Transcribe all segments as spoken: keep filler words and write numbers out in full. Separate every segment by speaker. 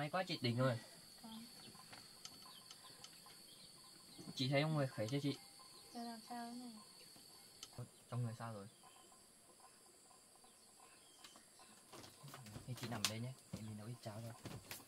Speaker 1: máy quá chị đỉnh rồi. Chị thấy ông người khỏe chưa chị?
Speaker 2: Giờ làm sao thế này?
Speaker 1: Trong người sao rồi? Thì chị nằm đây nhé, để mình nấu ít cháo thôi.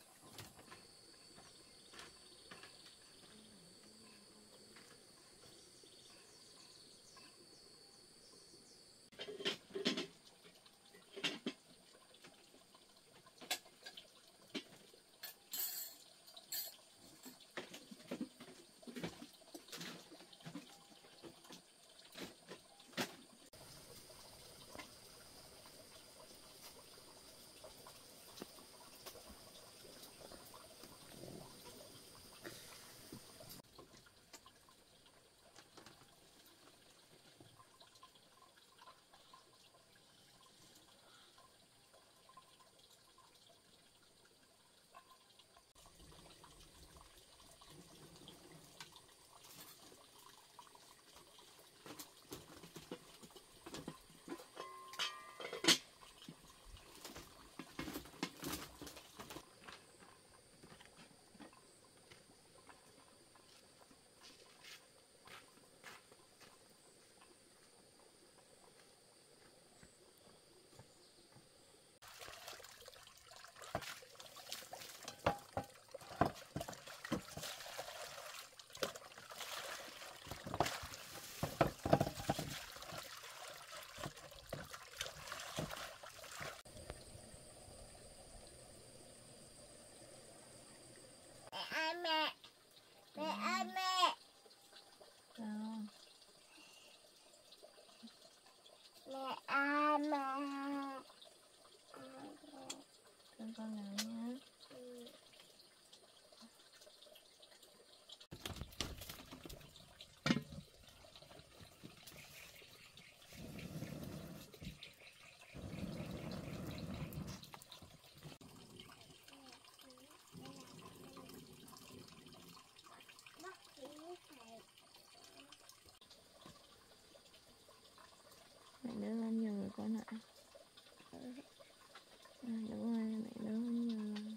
Speaker 2: Con nào nhá. Mẹ đỡ hơn nhiều rồi con ạ. À, đúng rồi, mẹ đỡ hơn nhiều rồi.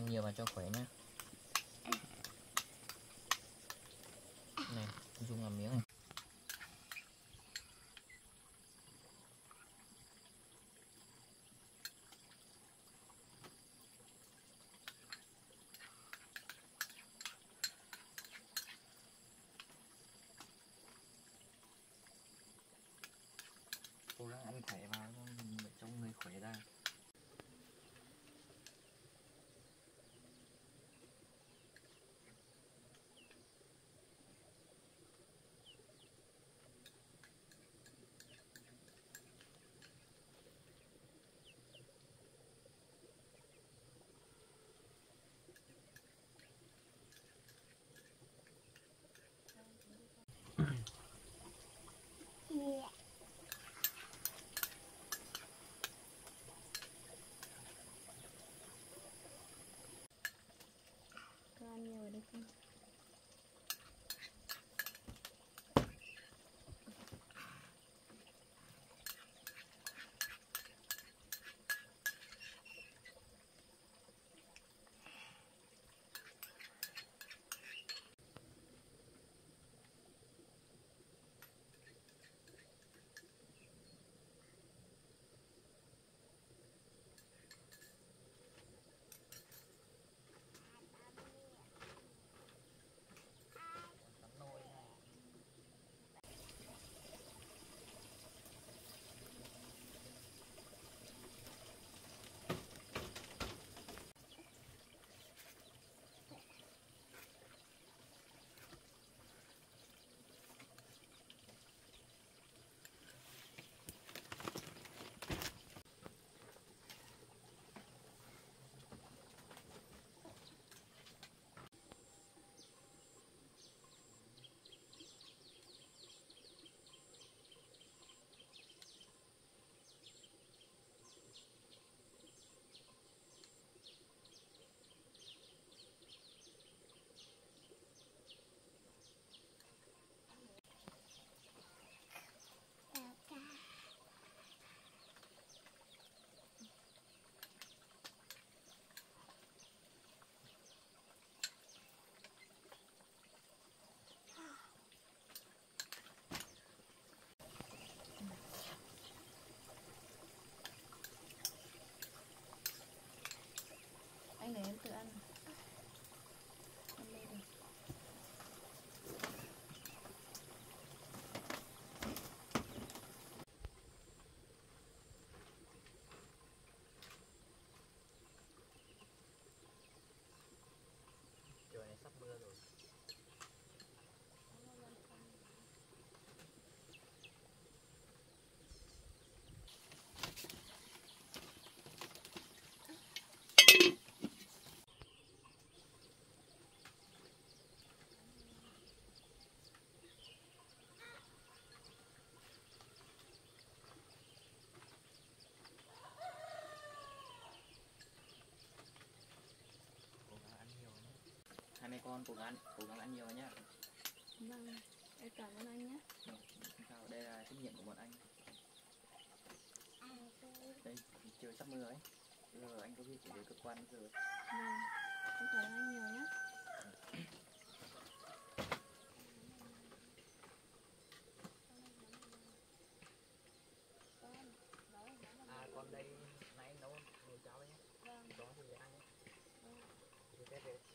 Speaker 1: ăn nhiều vào cho khỏe nhá. Này, dùng làm miếng này. Cố gắng ăn khỏe vào để cho người khỏe ra.
Speaker 2: Con ăn nhiều ở đây không? Anh để em tự ăn. Ăn đây đi.
Speaker 1: Trời này sắp mưa rồi. Cố gắng ăn nhiều nhé. Hai mẹ con cố gắng cố gắng ăn nhiều nhá.
Speaker 2: Vâng, em cảm ơn anh nhé.
Speaker 1: Sao đây là trách nhiệm của bọn anh. Đây trời sắp mưa ấy. Giờ anh có việc phải về cơ quan giờ.
Speaker 2: Vâng, em cảm ơn anh nhiều nhé.
Speaker 1: À con đây nãy anh nấu nồi cháo đấy nhé.
Speaker 2: Vâng.
Speaker 1: Có thì để ăn nhé.
Speaker 2: Vâng.
Speaker 1: Thì tết về.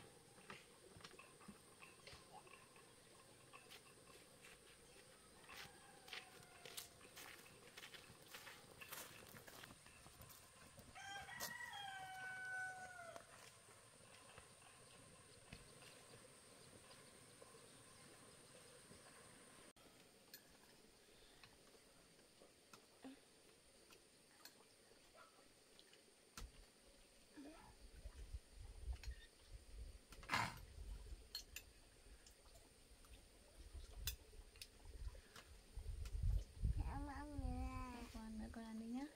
Speaker 2: Con nữa, con ăn đi nhá.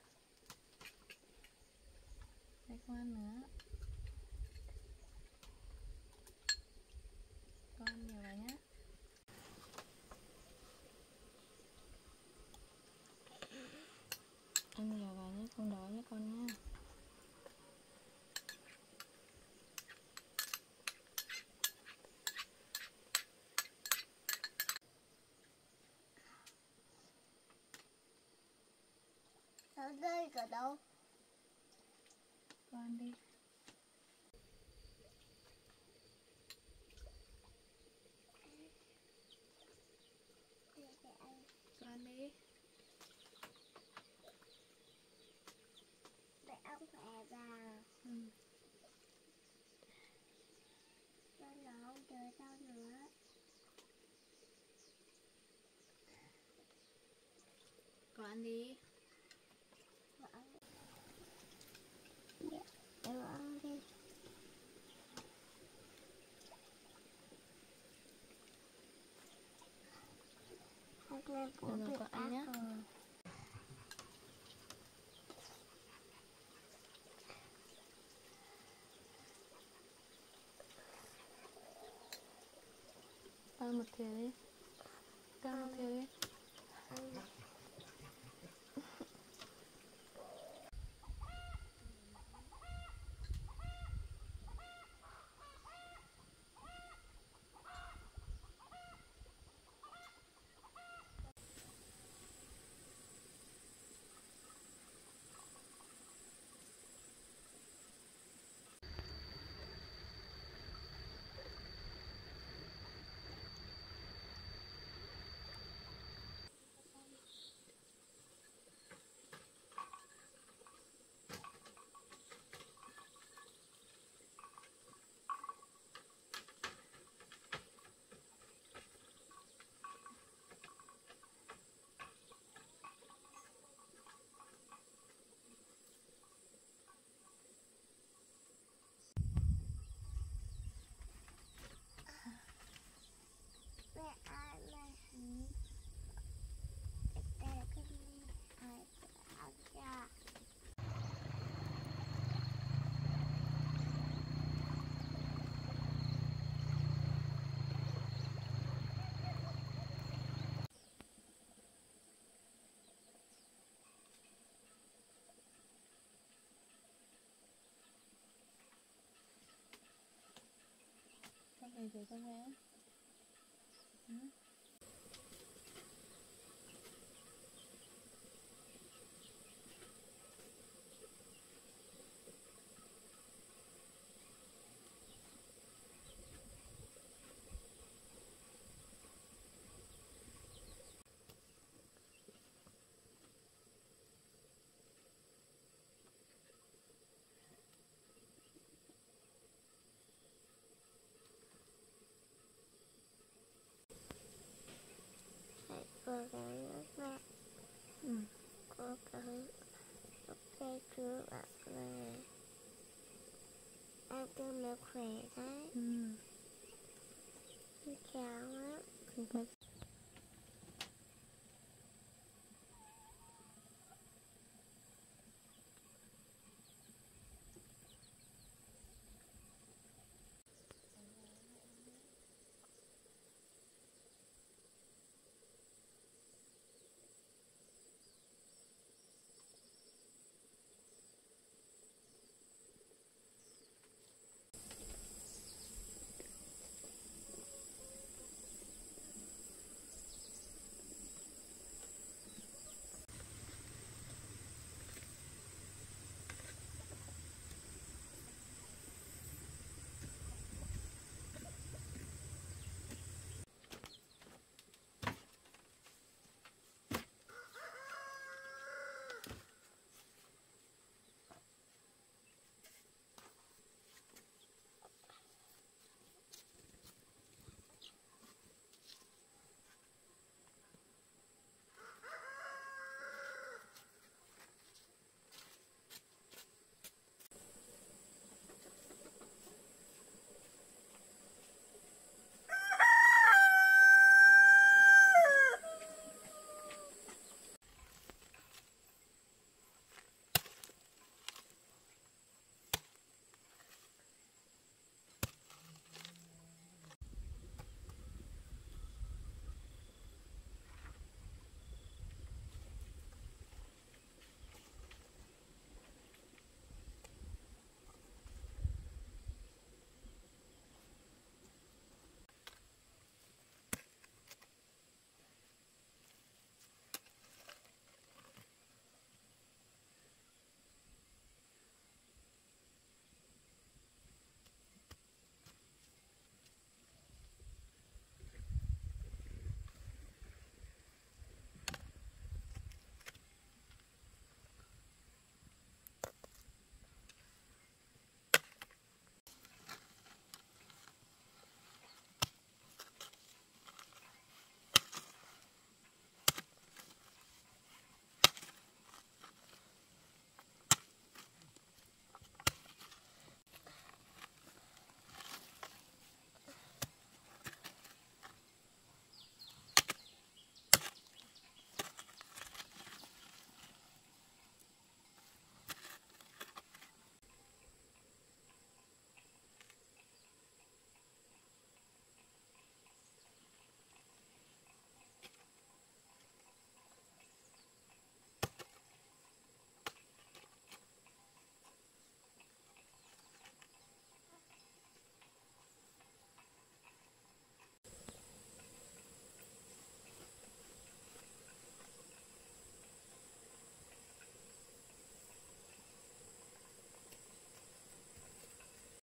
Speaker 2: Đây con ăn nữa. Con ăn nhiều vào nhá. Ăn nhiều vào nhé, không đói nhé con nhá. Nó rơi ở đâu? Con đi. Con đi. Để ông khỏe vào. Ừ. Cho nó không chơi tao nữa. Con đi. Vâng. Để con đi. Đừng có ăn nhé. Ăn một thìa đi. Ăn một thìa đi. Mẹ ăn này. Đây là cái gì? Ai ăn ra. Con về rồi con bé. Ừ. Cố gắng nước mẹ. Ừ. Cố gắng ok chú bạn về. Ăn cơm là khỏe đấy. Ừ. Chào á. Không có